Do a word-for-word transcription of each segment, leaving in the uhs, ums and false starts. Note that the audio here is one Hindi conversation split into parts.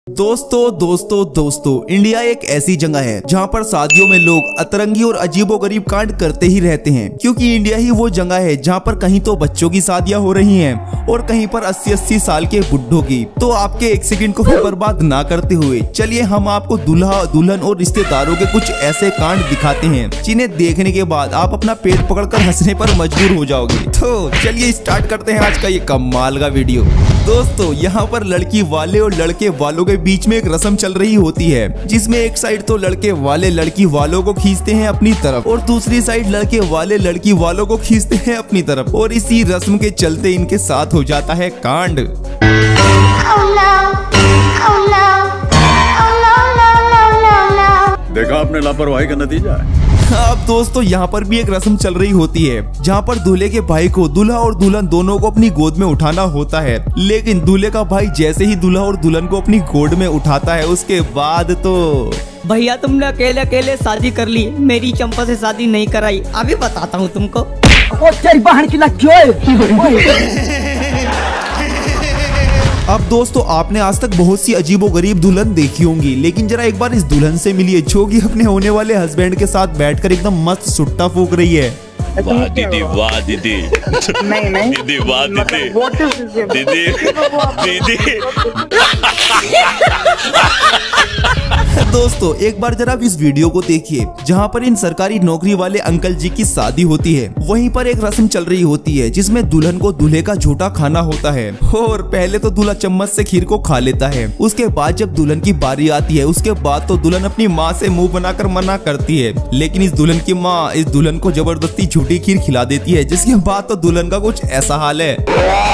दोस्तों दोस्तों दोस्तों इंडिया एक ऐसी जगह है जहाँ पर शादियों में लोग अतरंगी और अजीबोगरीब कांड करते ही रहते हैं, क्योंकि इंडिया ही वो जगह है जहाँ पर कहीं तो बच्चों की शादियां हो रही हैं और कहीं पर अस्सी अस्सी साल के बुड्ढों की। तो आपके एक सेकंड को भी बर्बाद ना करते हुए चलिए हम आपको दूल्हा दुल्हन और रिश्तेदारों के कुछ ऐसे कांड दिखाते हैं जिन्हें देखने के बाद आप अपना पेट पकड़कर हंसने पर मजबूर हो जाओगे। तो चलिए स्टार्ट करते हैं आज का ये कमाल का वीडियो। दोस्तों यहाँ पर लड़की वाले और लड़के वालों के बीच में एक रस्म चल रही होती है, जिसमें एक साइड तो लड़के वाले लड़की वालों को खींचते हैं अपनी तरफ और दूसरी साइड लड़के वाले लड़की वालों को खींचते हैं अपनी तरफ, और इसी रस्म के चलते इनके साथ हो जाता है कांड। देखा आपने लापरवाही का नतीजा है। अब दोस्तों यहाँ पर भी एक रस्म चल रही होती है जहाँ पर दूल्हे के भाई को दूल्हा और दुल्हन दोनों को अपनी गोद में उठाना होता है, लेकिन दूल्हे का भाई जैसे ही दूल्हा और दुल्हन को अपनी गोद में उठाता है उसके बाद तो भैया तुमने अकेले अकेले शादी कर ली, मेरी चंपा से शादी नहीं कराई, अभी बताता हूँ तुमको। अब दोस्तों आपने आज तक बहुत सी अजीबोगरीब दुल्हन देखी होंगी, लेकिन जरा एक बार इस दुल्हन से मिलिए जो कि अपने होने वाले हस्बैंड के साथ बैठकर एकदम मस्त सुट्टा फूक रही है। वाह दीदी वाह दीदी नहीं नहीं दीदी वाह दीदी दीदी दीदी। दोस्तों एक बार जरा इस वीडियो को देखिए जहाँ पर इन सरकारी नौकरी वाले अंकल जी की शादी होती है। वहीं पर एक रस्म चल रही होती है जिसमें दुल्हन को दूल्हे का झूठा खाना होता है, और पहले तो दूल्हा चम्मच से खीर को खा लेता है। उसके बाद जब दुल्हन की बारी आती है उसके बाद तो दुल्हन अपनी माँ से मुंह बनाकर मना करती है, लेकिन इस दुल्हन की माँ इस दुल्हन को जबरदस्ती झूठी खीर खिला देती है, जिसके बाद तो दुल्हन का कुछ ऐसा हाल है।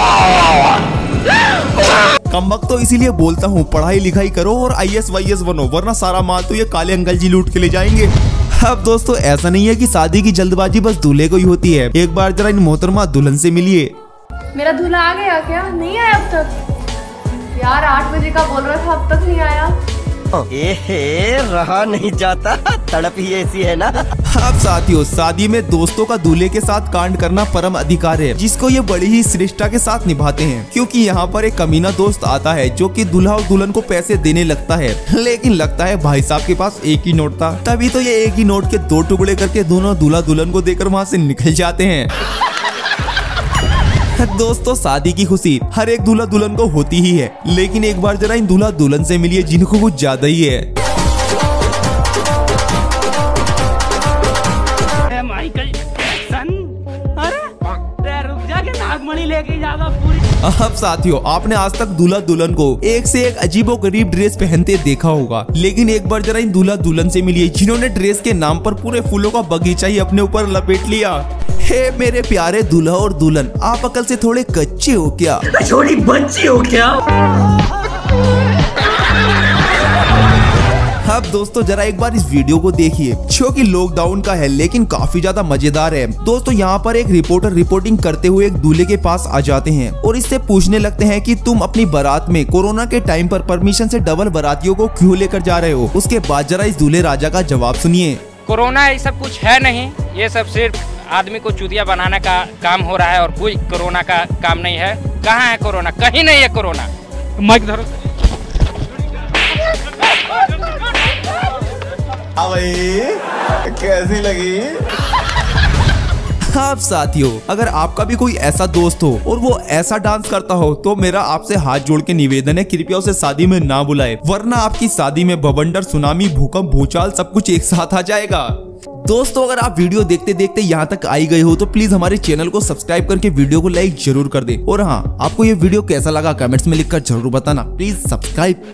कमबख्त तो इसीलिए बोलता हूँ पढ़ाई लिखाई करो और आई एस वाई एस बनो, वरना सारा माल तो ये काले अंकल जी लूट के ले जाएंगे। अब दोस्तों ऐसा नहीं है कि शादी की जल्दबाजी बस दूल्हे को ही होती है। एक बार जरा इन मोहतरमा दुल्हन से मिलिए। मेरा दूल्हा आ गया क्या? नहीं आया अब तक यार, आठ बजे का बोल रहा था अब तक नहीं आया। एहे, रहा नहीं जाता, तड़प ही ऐसी है ना। अब साथियों शादी में दोस्तों का दूल्हे के साथ कांड करना परम अधिकार है, जिसको ये बड़ी ही श्रेष्ठता के साथ निभाते हैं, क्योंकि यहाँ पर एक कमीना दोस्त आता है जो कि दूल्हा और दुल्हन को पैसे देने लगता है, लेकिन लगता है भाई साहब के पास एक ही नोट था, तभी तो ये एक ही नोट के दो टुकड़े करके दोनों दूल्हा दुल्हन को देकर वहाँ से निकल जाते हैं। दोस्तों शादी की खुशी हर एक दूल्हा दुल्हन को होती ही है, लेकिन एक बार जरा इन दूल्हा दुल्हन से मिलिए जिनको कुछ ज्यादा ही है। माइकल जैक्सन, अरे रुक जा के नागमणि लेके जाएगा पूरी। अब साथियों आपने आज तक दूल्हा दुल्हन को एक से एक अजीबोगरीब ड्रेस पहनते देखा होगा, लेकिन एक बार जरा इन दूल्हा दुल्हन से मिलिए जिन्होंने ड्रेस के नाम पर पूरे फूलों का बगीचा ही अपने ऊपर लपेट लिया। हे मेरे प्यारे दूल्हा और दुल्हन, आप अकल से थोड़े कच्चे हो क्या? छोटी बच्ची हो क्या? अब दोस्तों जरा एक बार इस वीडियो को देखिए जो कि लॉकडाउन का है, लेकिन काफी ज्यादा मजेदार है। दोस्तों यहाँ पर एक रिपोर्टर रिपोर्टिंग करते हुए एक दूल्हे के पास आ जाते हैं और इससे पूछने लगते हैं कि तुम अपनी बारात में कोरोना के टाइम पर परमिशन से डबल बारातियों को क्यों लेकर जा रहे हो? उसके बाद जरा इस दूल्हे राजा का जवाब सुनिए। कोरोना ये सब कुछ है नहीं, ये सब सिर्फ आदमी को चूतिया बनाने का काम हो रहा है और कोई कोरोना का काम नहीं है। कहाँ है कोरोना? कहीं नहीं है कोरोना। माइक धरो। कैसी लगी? आप साथियों अगर आपका भी कोई ऐसा दोस्त हो और वो ऐसा डांस करता हो तो मेरा आपसे हाथ जोड़ के निवेदन है कृपया उसे शादी में ना बुलाए, वरना आपकी शादी में बवंडर सुनामी भूकंप भूचाल सब कुछ एक साथ आ जाएगा। दोस्तों अगर आप वीडियो देखते देखते यहाँ तक आई गए हो तो प्लीज हमारे चैनल को सब्सक्राइब करके वीडियो को लाइक जरूर कर दे, और हाँ आपको ये वीडियो कैसा लगा कमेंट्स में लिखकर जरूर बताना। Please subscribe.